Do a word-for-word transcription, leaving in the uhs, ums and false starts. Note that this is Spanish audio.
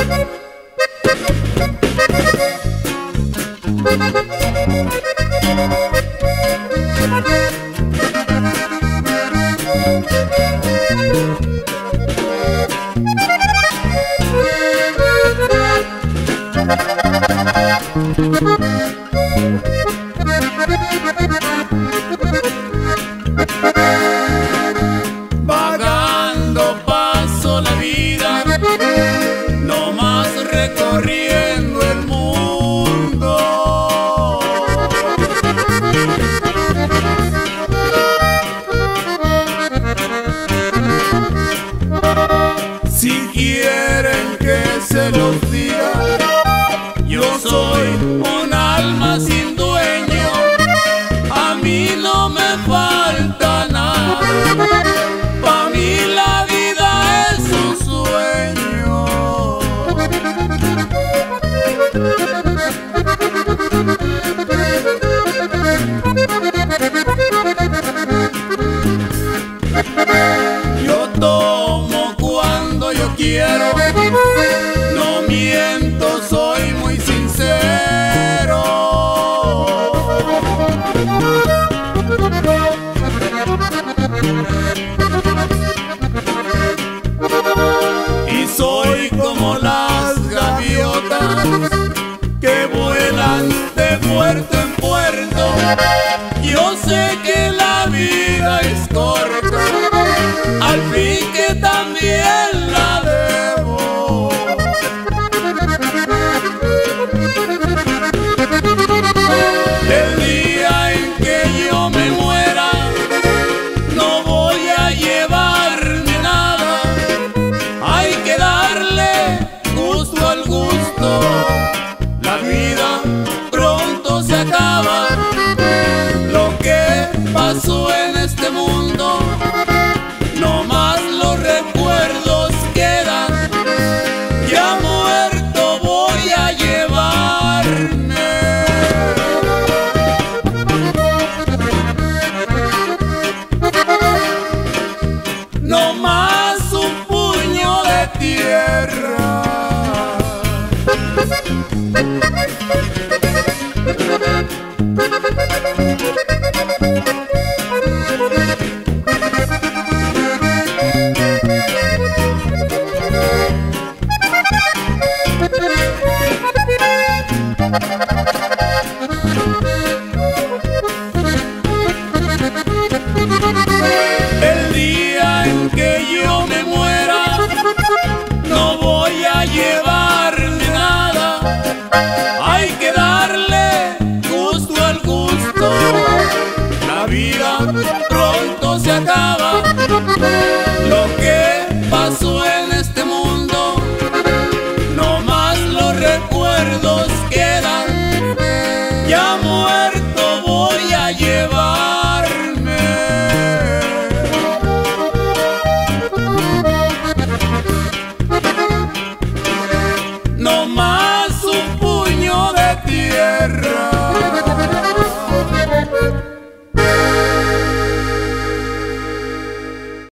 Vagando paso la vida, no más recorriendo el mundo. Si quieren que se los diga, yo soy un alma sin dueño, a mí no me falta nada, pa' mí la vida es un sueño. Yo tomo cuando yo quiero, no miento, soy muy sincero. Y soy como las gaviotas que vuelan de puerto en puerto. Yo sé que la vida es corta, al fin que también la debo. El día en que yo me muera, no voy a llevarme nada, hay que darle gusto al gusto. La vida pronto se acaba, lo que pasó en este mundo, no más los recuerdos quedan, ya muerto voy a llevarme. No más un puño de tierra. El día en que yo me muera, no voy a llevarme nada, hay que darle gusto al gusto. La vida pronto se acaba, lo que pasó en este mundo, no más los recuerdos quedan, ya muerto voy a llevarme. No más un puño de tierra.